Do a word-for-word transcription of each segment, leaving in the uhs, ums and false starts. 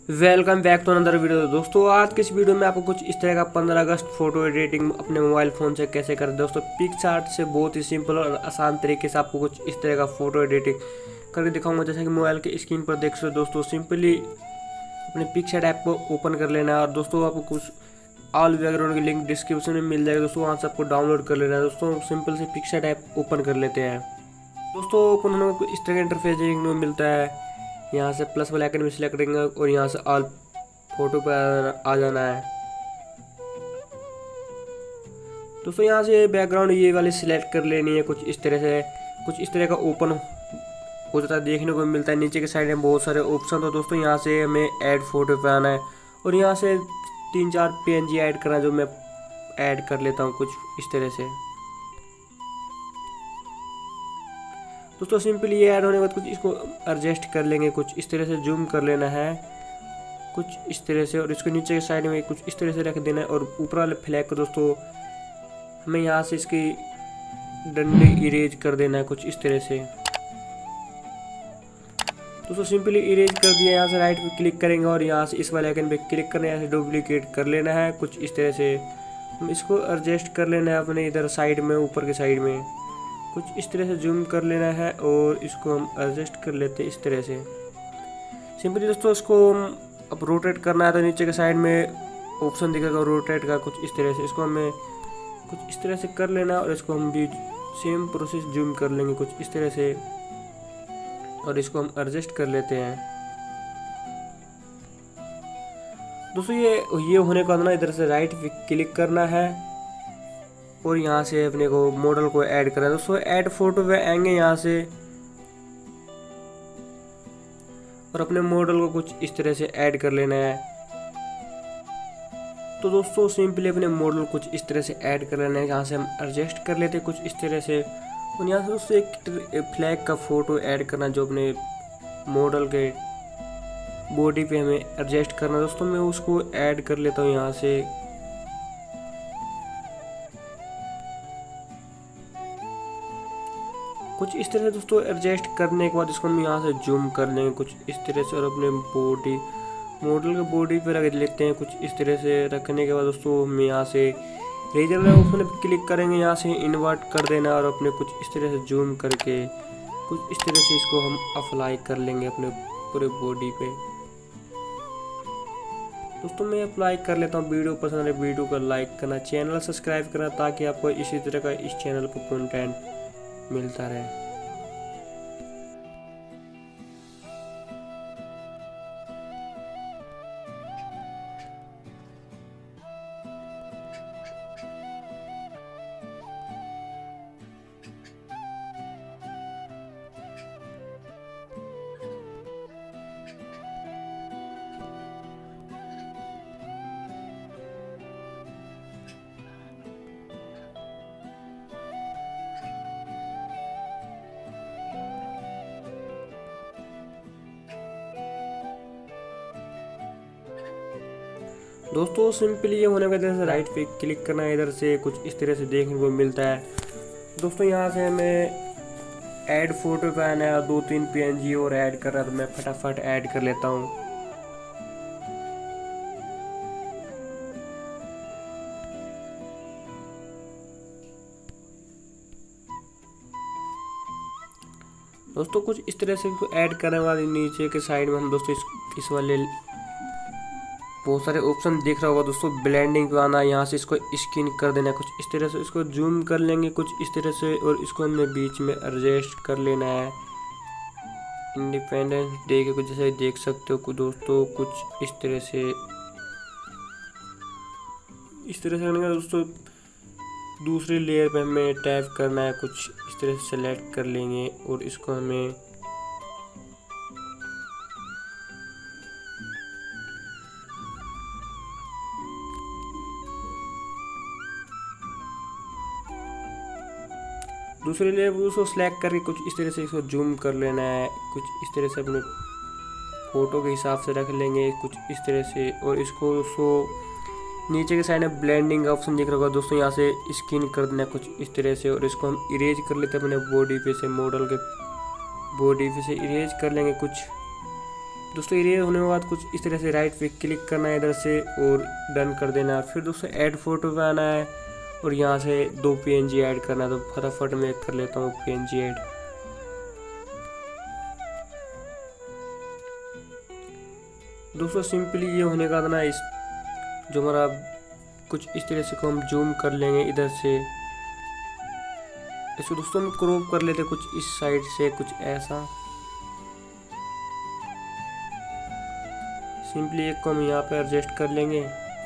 Welcome back to another video. दोस्तों आज के इस वीडियो में आपको कुछ इस तरह का पंद्रह अगस्त फोटो एडिटिंग अपने मोबाइल फ़ोन से कैसे करें। दोस्तों पिक्सआर्ट से बहुत ही सिंपल और आसान तरीके से आपको कुछ इस तरह का फोटो एडिटिंग करके दिखाऊंगा। जैसे कि मोबाइल के स्क्रीन पर देख सकते हो दोस्तों, सिंपली अपने पिक्सआर्ट ऐप को ओपन कर लेना है और दोस्तों आपको कुछ ऑल बैकग्राउंड की लिंक डिस्क्रिप्शन में मिल जाएगी। दोस्तों वहाँ से आपको डाउनलोड कर लेना है। दोस्तों सिंपल से पिक्सआर्ट ऐप ओपन कर लेते हैं। दोस्तों ओपन होने में इस तरह का इंटरफेस देखने को मिलता है। यहाँ से प्लस वाले आइकन में सिलेक्ट करेंगे और यहाँ से ऑल फोटो पर आ जाना है। दोस्तों यहाँ से बैकग्राउंड ये वाली सिलेक्ट कर लेनी है। कुछ इस तरह से कुछ इस तरह का ओपन हो जाता है, देखने को मिलता है। नीचे के साइड में बहुत सारे ऑप्शन। तो दोस्तों यहाँ से हमें ऐड फोटो पे आना है और यहाँ से तीन चार पीएनजी ऐड करना है, जो मैं ऐड कर लेता हूँ कुछ इस तरह से। दोस्तों सिंपली ये ऐड होने के बाद कुछ इसको एडजस्ट कर लेंगे, कुछ इस तरह से जूम कर लेना है कुछ इस तरह से, और इसको नीचे के साइड में कुछ इस तरह से रख देना है। और ऊपर वाले फ्लैग को दोस्तों हमें यहाँ से इसकी डंडे इरेज कर देना है कुछ इस तरह से। दोस्तों सिंपली इरेज कर दिया। यहाँ से राइट पे क्लिक करेंगे और यहाँ से इस वाले आइकन पे क्लिक करना है, यहाँ से डुप्लीकेट कर लेना है कुछ इस तरह से। हम इसको एडजस्ट कर लेना है अपने इधर साइड में, ऊपर के साइड में कुछ इस तरह से जूम कर लेना है और इसको हम एडजस्ट कर लेते हैं इस तरह से। सिंपली दोस्तों इसको हम अब रोटेट करना है तो नीचे के साइड में ऑप्शन दिखेगा रोटेट का कुछ इस तरह से। इसको हमें कुछ इस तरह से कर लेना है और इसको हम भी सेम प्रोसेस जूम कर लेंगे कुछ इस तरह से और इसको हम एडजस्ट कर लेते हैं। दोस्तों ये ये होने के बाद ना इधर से राइट पे क्लिक करना है और यहाँ से अपने को मॉडल को ऐड करना है। दोस्तों ऐड फोटो पे आएंगे यहाँ से और अपने मॉडल को कुछ इस तरह से ऐड कर लेना है। तो दोस्तों सिंपली अपने मॉडल कुछ इस तरह से ऐड कर लेना है। यहाँ से हम एडजस्ट कर लेते हैं कुछ इस तरह से और यहाँ से दोस्तों एक फ्लैग का फोटो ऐड करना, जो अपने मॉडल के बॉडी पे हमें एडजस्ट करना। दोस्तों मैं उसको ऐड कर लेता हूँ यहाँ से। कुछ इस तरह से दोस्तों एडजस्ट करने के बाद इसको हम यहाँ से जूम कर लेंगे कुछ इस तरह से और अपने बॉडी मॉडल के बॉडी पे रख लेते हैं कुछ इस तरह से। रखने के बाद दोस्तों हम यहाँ से रेजर ऑप्शन पे क्लिक करेंगे, यहाँ से इन्वर्ट कर देना और अपने कुछ इस तरह से जूम करके कुछ इस तरह से इसको हम अप्लाई कर लेंगे अपने पूरे बॉडी पे। दोस्तों मैं अप्लाई कर लेता हूँ। वीडियो पसंद है वीडियो को लाइक करना, चैनल सब्सक्राइब करना, ताकि आपको इसी तरह का इस चैनल पर कंटेंट मिलता रहे। दोस्तों सिंपली ये होने के बाद इधर से राइट पे क्लिक करना है, इधर से कुछ इस तरह से देखने को मिलता है। दोस्तों यहाँ से हमें ऐड फोटो पे आना है, दो तीन पीएनजी और ऐड करना है, तो मैं फटाफट ऐड कर लेता हूँ। दोस्तों कुछ इस तरह से ऐड करने वाले नीचे के साइड में हम दोस्तों इस, इस वाले बहुत सारे ऑप्शन दिख रहा होगा दोस्तों। ब्लेंडिंग पे आना, यहाँ से इसको स्किन कर देना कुछ इस तरह से। इसको जूम कर लेंगे कुछ इस तरह से और इसको हमने बीच में एडजस्ट कर लेना है इंडिपेंडेंस डे के कुछ जैसे देख सकते हो दोस्तों। कुछ इस तरह से इस तरह से करने का दोस्तों दूसरी लेयर पे हमें टैप करना है, कुछ इस तरह से सेलेक्ट कर लेंगे और इसको हमें दूसरे लेयर पर उसको सिलेक्ट करके कुछ इस तरह से इसको जूम कर लेना है। कुछ इस तरह से अपने फ़ोटो के हिसाब से रख लेंगे कुछ इस तरह से और इसको उसको नीचे के साइड में ब्लेंडिंग का ऑप्शन दिख रहा होगा दोस्तों, यहाँ से स्किन कर देना कुछ इस तरह से और इसको हम इरेज कर लेते हैं अपने बॉडी पे से, मॉडल के बॉडी पे से इरेज कर लेंगे कुछ दोस्तों इरेज होने के बाद कुछ इस तरह से राइट पे क्लिक करना है इधर से और डन कर देना है। फिर दोस्तों ऐड फोटो पे आना है और यहाँ से दो पीएनजी ऐड करना है। तो फटाफट मैं कर लेता हूँ पीएनजी ऐड। दोस्तों सिंपली ये होने का ना इस जो हमारा कुछ इस तरह से को हम जूम कर लेंगे इधर से। इसको दोस्तों हम क्रॉप कर लेते कुछ इस साइड से कुछ ऐसा। सिंपली एक को हम यहाँ पे एडजस्ट कर लेंगे।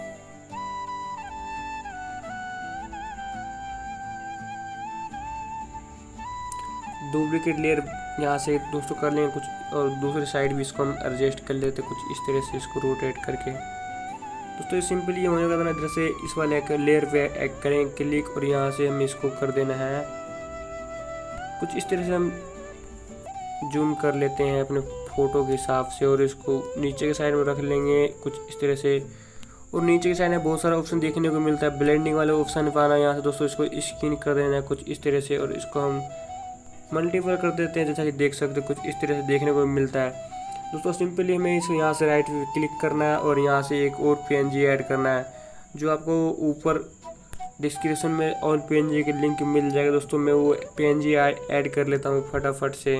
डुप्लीकेट लेयर यहाँ से दोस्तों कर लेंगे कुछ और दूसरी साइड भी इसको हम एडजस्ट कर लेते कुछ इस तरह से इसको रोटेट करके। दोस्तों सिंपली ये होने का ना इधर से इस वाले लेयर पे एक करेंगे क्लिक और यहाँ से हम इसको कर देना है कुछ इस तरह से। हम जूम कर लेते हैं अपने फ़ोटो के हिसाब से और इसको नीचे के साइड में रख लेंगे कुछ इस तरह से। और नीचे के साइड में बहुत सारा ऑप्शन देखने को मिलता है। ब्लेंडिंग वाले ऑप्शन पाना यहाँ से दोस्तों इसको स्क्रीन कर देना है कुछ इस तरह से और इसको हम मल्टीपल कर देते हैं जैसा कि देख सकते हो कुछ इस तरह से देखने को मिलता है। दोस्तों सिंपली हमें इसको यहाँ से राइट पे क्लिक करना है और यहाँ से एक और पीएनजी ऐड करना है जो आपको ऊपर डिस्क्रिप्शन में और पीएनजी की लिंक मिल जाएगा। दोस्तों मैं वो पीएनजी ऐड कर लेता हूँ फटाफट से।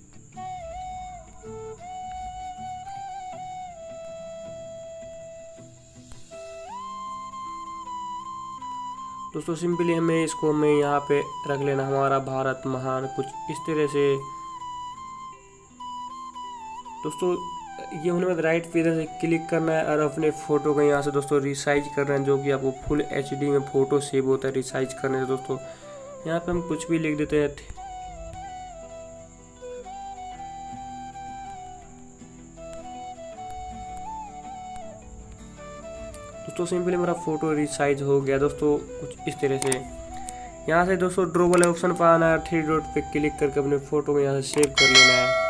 दोस्तों सिंपली हमें इसको हमें यहाँ पे रख लेना हमारा भारत महान कुछ इस तरह से। दोस्तों ये होने के बाद राइट पे इधर से क्लिक करना है और अपने फ़ोटो को यहाँ से दोस्तों रिसाइज करना है जो कि आपको फुल एचडी में फ़ोटो सेव होता है रिसाइज करने से। दोस्तों यहाँ पे हम कुछ भी लिख देते हैं। दोस्तों सिंपली मेरा फ़ोटो रिसाइज हो गया दोस्तों कुछ इस तरह से। यहाँ से दोस्तों ड्रॉ वाले ऑप्शन पर आना है, थ्री डॉट पे क्लिक करके अपने फ़ोटो को यहाँ से सेव कर लेना है।